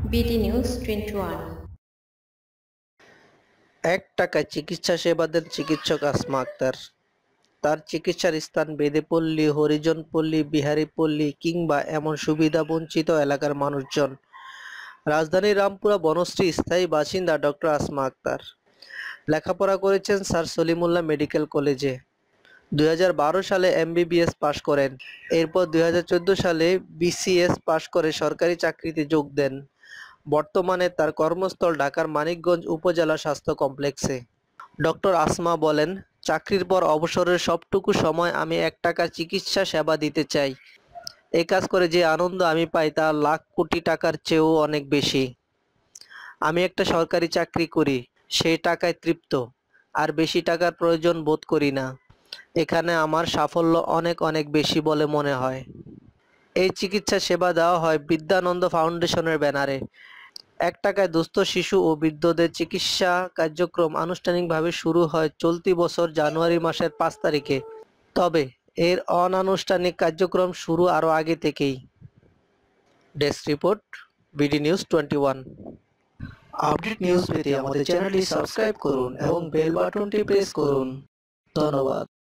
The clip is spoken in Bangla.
BD news 21। এক টাকায় চিকিৎসা সেবা দেন চিকিৎসক আসমা আক্তার। তার চিকিৎসার স্থান বেদেপল্লী, হরিজনপল্লী, বিহারীপল্লী কিংবা এমন সুবিধাবঞ্চিত এলাকার মানুষজন। রাজধানীর রামপুরা বনশ্রী স্থায়ী বাসিন্দা ডক্টর আসমা আক্তার। লেখাপড়া করেছেন স্যার সলিমুল্লাহ মেডিকেল কলেজে। 2012 সালে এমবিবিএস পাশ করেন। এরপর 2014 সালে বিসিএস পাশ করে সরকারি চাকরিতে যোগ দেন। বর্তমানে তার কর্মস্থল ঢাকার মানিকগঞ্জ উপজেলা স্বাস্থ্য কমপ্লেক্সে। ডক্টর আসমা বলেন, চাকরির পর অবসরের সবটুকু সময় আমি 1 টাকার চিকিৎসা সেবা দিতে চাই। এই কাজ করে যে আনন্দ আমি পাই তা লাখ কোটি টাকার চেয়েও অনেক বেশি। আমি একটা সরকারি চাকরি করি, সেই টাকায় তৃপ্ত। আর বেশি টাকার প্রয়োজন বোধ করি না। এখানে আমার সাফল্য অনেক অনেক বেশি বলে মনে হয়। এই চিকিৎসা সেবা দেওয়া হয় বিদ্যানন্দ ফাউন্ডেশনের ব্যানারে। 1 টাকায় দুস্থ শিশু ও বৃদ্ধদের চিকিৎসা কার্যক্রম আনুষ্ঠানিকভাবে শুরু হয় চলতি বছর জানুয়ারি মাসের 5 তারিখে। তবে এর অনানুষ্ঠানিক কার্যক্রম শুরু আরও আগে থেকেই। Desk report, BD news 21। Update news পেতে আমাদের চ্যানেলটি সাবস্ক্রাইব করুন এবং বেল বাটনটি প্রেস করুন। ধন্যবাদ।